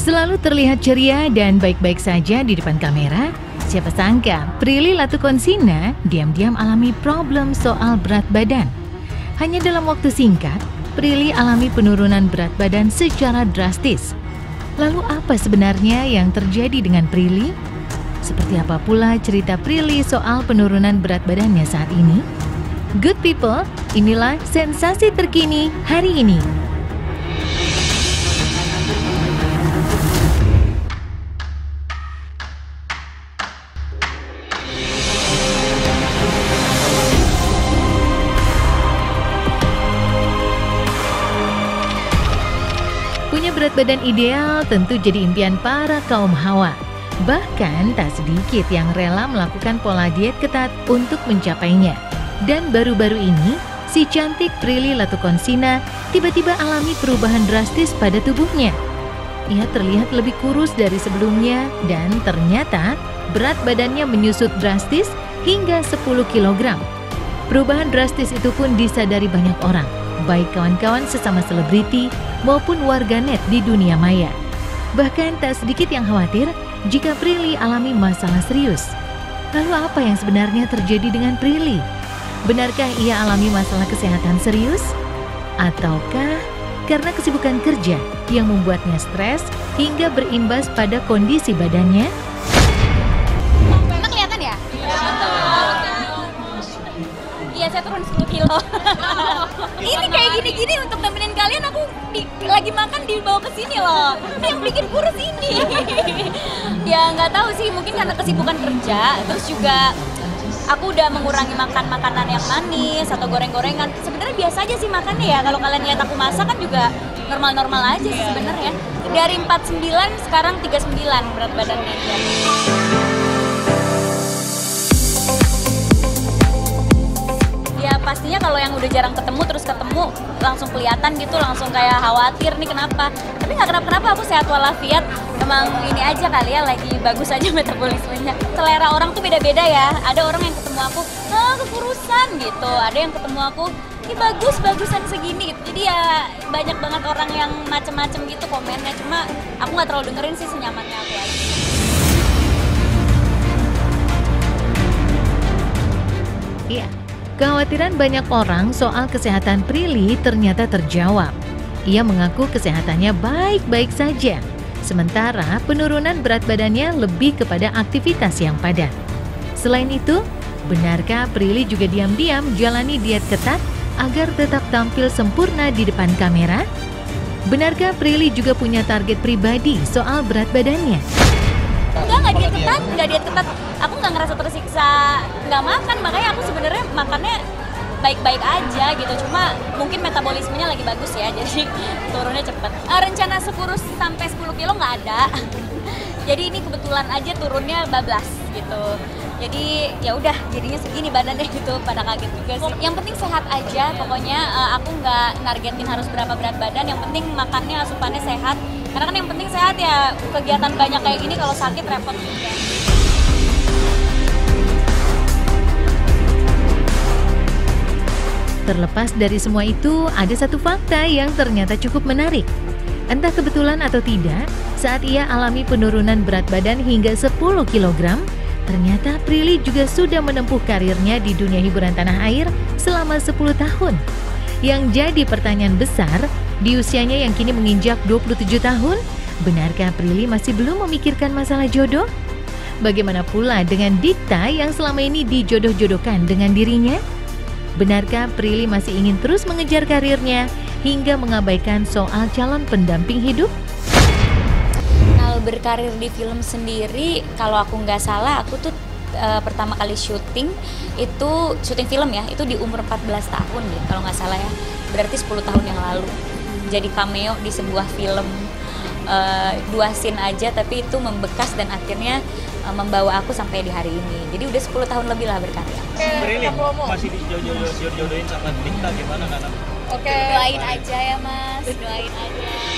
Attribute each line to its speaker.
Speaker 1: Selalu terlihat ceria dan baik-baik saja di depan kamera, siapa sangka Prilly Latukonsina diam-diam alami problem soal berat badan. Hanya dalam waktu singkat, Prilly alami penurunan berat badan secara drastis. Lalu apa sebenarnya yang terjadi dengan Prilly? Seperti apa pula cerita Prilly soal penurunan berat badannya saat ini? Good people, inilah sensasi terkini hari ini. Punya berat badan ideal tentu jadi impian para kaum hawa. Bahkan tak sedikit yang rela melakukan pola diet ketat untuk mencapainya. Dan baru-baru ini, si cantik Prilly Latukonsina tiba-tiba alami perubahan drastis pada tubuhnya. Ia terlihat lebih kurus dari sebelumnya dan ternyata berat badannya menyusut drastis hingga 10 kg. Perubahan drastis itu pun disadari banyak orang, baik kawan-kawan sesama selebriti maupun warganet di dunia maya. Bahkan tak sedikit yang khawatir jika Prilly alami masalah serius. Lalu apa yang sebenarnya terjadi dengan Prilly? Benarkah ia alami masalah kesehatan serius? Ataukah karena kesibukan kerja yang membuatnya stres hingga berimbas pada kondisi badannya?
Speaker 2: Emang kelihatan ya? Iya, saya turun 10 kilo. Ini kayak gini-gini untuk nemenin kalian, aku lagi makan dibawa ke sini loh. Ini yang bikin kurus ini. Ya nggak tahu sih, mungkin karena kesibukan kerja, terus juga aku udah mengurangi makan makanan yang manis atau goreng-gorengan. Sebenarnya biasa aja sih makannya ya. Kalau kalian lihat aku masak kan juga normal-normal aja sih sebenarnya. Dari 49 sekarang 39 berat badannya. Ya pastinya kalau yang udah jarang ketemu terus ketemu langsung kelihatan gitu, langsung kayak khawatir nih kenapa. Tapi nggak kenapa-kenapa, aku sehat walafiat. Emang ini aja kali ya, lagi bagus aja metabolismenya. Selera orang tuh beda-beda ya. Ada orang yang ketemu aku, kekurusan gitu. Ada yang ketemu aku, ini bagusan segini gitu. Jadi ya banyak banget orang yang macem-macem gitu komennya. Cuma aku nggak terlalu dengerin sih, senyamannya aku aja.
Speaker 1: Iya. Kekhawatiran banyak orang soal kesehatan Prilly ternyata terjawab. Ia mengaku kesehatannya baik-baik saja. Sementara penurunan berat badannya lebih kepada aktivitas yang padat. Selain itu, benarkah Prilly juga diam-diam jalani diet ketat agar tetap tampil sempurna di depan kamera? Benarkah Prilly juga punya target pribadi soal berat badannya?
Speaker 2: Nggak diet ketat. Aku nggak ngerasa tersiksa nggak makan, makanya aku sebenarnya makannya baik-baik aja gitu. Cuma mungkin metabolismenya lagi bagus ya, jadi turunnya cepet. Rencana sekurus sampai 10 kilo nggak ada. Jadi ini kebetulan aja turunnya bablas gitu. Jadi ya udah jadinya segini badannya gitu, pada kaget juga sih. Yang penting sehat aja, pokoknya aku nggak nargetin harus berapa berat badan. Yang penting makannya, asupannya sehat. Karena kan yang penting sehat ya, kegiatan banyak kayak gini kalau sakit repot juga.
Speaker 1: Terlepas dari semua itu, ada satu fakta yang ternyata cukup menarik. Entah kebetulan atau tidak, saat ia alami penurunan berat badan hingga 10 kg, ternyata Prilly juga sudah menempuh karirnya di dunia hiburan tanah air selama 10 tahun. Yang jadi pertanyaan besar, di usianya yang kini menginjak 27 tahun, benarkah Prilly masih belum memikirkan masalah jodoh? Bagaimana pula dengan Dikta yang selama ini dijodoh-jodohkan dengan dirinya? Benarkah Prilly masih ingin terus mengejar karirnya hingga mengabaikan soal calon pendamping hidup?
Speaker 2: Kalau berkarir di film sendiri, kalau aku nggak salah, aku tuh pertama kali syuting film ya, itu di umur 14 tahun deh, kalau nggak salah ya. Berarti 10 tahun yang lalu. Jadi cameo di sebuah film, 2 scene aja, tapi itu membekas dan akhirnya membawa aku sampai di hari ini. Jadi udah 10 tahun lebih lah berkarya.
Speaker 3: Prilly masih dijodohin sama Dikta, gimana Nana?
Speaker 2: Doain aja ya Mas, doain aja.